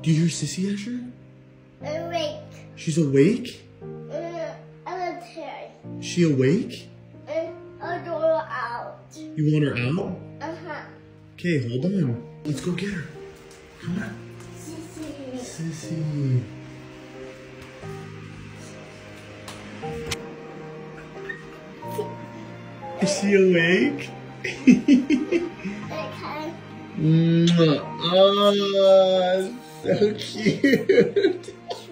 Do you hear Sissy, Asher? Awake. She's awake? She awake? A door out. You want her out? Uh-huh. Okay, hold on. Let's go get her. Come on. Sissy. Sissy. Is she awake? Okay. Oh, so cute.